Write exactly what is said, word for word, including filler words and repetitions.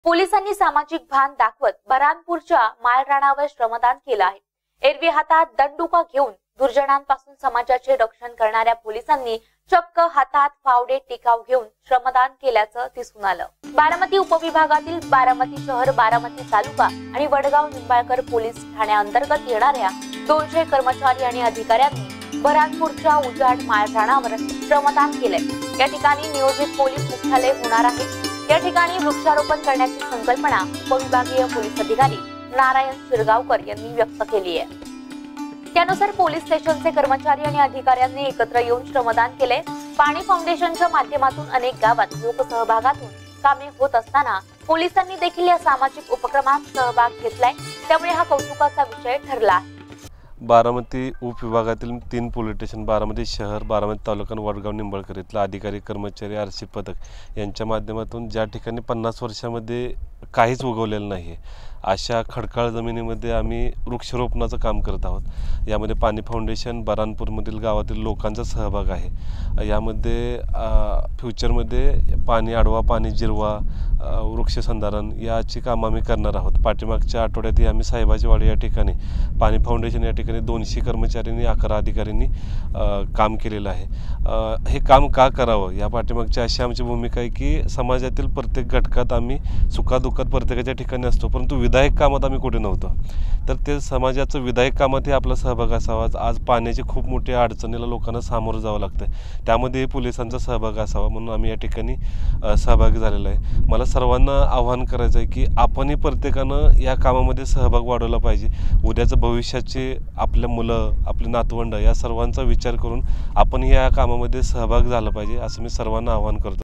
पोलिसांनी सामाजिक भान दाखवत बऱ्हाणपूरच्या माळरानावर श्रमदान केलं आहे। एरवी हातात दंडुका घेऊन दुर्जनांपासून समाजाचे रक्षण करणाऱ्या पोलिसांनी चक्क हातात फावडे टिकाव घेऊन श्रमदान केल्याचं दिसून आलं। बारामती उपविभागातील बारामती शहर, बारामती तालुका आणि वडगाव निंबाळकर पोलीस ठाण्याअंतर्गत येणाऱ्या दोनशे कर्मचारी आणि अधिकाऱ्यांनी बऱ्हाणपूरच्या उजाड माळरानावर श्रमदान केलंय। या ठिकाणी नियोजित पोलीस मुख्यालय होणार आहे। या ठिकाणी वृक्षारोपण करण्याची संकल्पना उपविभागीय पोलीस अधिकारी नारायण शिरगावकर यांनी व्यक्त केली आहे। त्यानुसार पोलीस स्टेशनचे कर्मचारी आणि अधिकाऱ्यांनी एकत्र येऊन श्रमदान केले। पाणी फाउंडेशनच्या माध्यमातून अनेक गावात लोकसहभागातून कामे होत असताना पोलिसांनी देखील या सामाजिक उपक्रमात सहभाग घेतलाय, त्यामुळे हा कौतुकाचा विषय ठरला आहे। बारामती उपविभागातील तीन पोलीस स्टेशन, बारामती शहर, बारामती तालुका आणि वडगाव निंबाळकर इथला अधिकारी, कर्मचारी, आरक्षी पथक यांच्या माध्यमातून ज्या ठिकाणी पन्नास वर्षामध्ये काहीच उगवलेलं नाही अशा खडकाळ जमिनीमध्ये आम्ही वृक्षारोपणाचं काम करत आहोत। यामध्ये पाणी फाउंडेशन, बऱ्हाणपूरमधील गावातील लोकांचा सहभाग आहे। यामध्ये फ्युचरमध्ये पाणी अडवा, पाणी जिरवा, वृक्षसंधारण याची कामं आम्ही करणार आहोत। पाठीमागच्या आठवड्यातही आम्ही साहेबाची वाडी या ठिकाणी पाणी फाउंडेशन या ठिकाणी दोनशे कर्मचाऱ्यांनी, अकरा अधिकाऱ्यांनी काम केलेलं आहे। हे काम का करावं या पाठीमागची अशी आमची भूमिका आहे की समाजातील प्रत्येक घटकात आम्ही सुखादुःखात प्रत्येकाच्या ठिकाणी असतो, परंतु विधायक कामात आम्ही कुठे नव्हतो। तर ते समाजाचं विधायक कामातही आपला सहभाग असावा। आज पाण्याची खूप मोठ्या अडचणीला लोकांना सामोरं जावं लागतं, त्यामध्ये पोलिसांचा सहभाग असावा म्हणून आम्ही या ठिकाणी सहभागी झालेला आहे। मला सर्वांना आव्हान करायचं आहे की आपणही प्रत्येकानं या कामामध्ये सहभाग वाढवला पाहिजे। उद्याचं भविष्याचे आपल्या मुलं, आपले नातवंड या सर्वांचा विचार करून आपण या कामामध्ये सहभाग झाला पाहिजे, असं मी सर्वांना आव्हान करतो।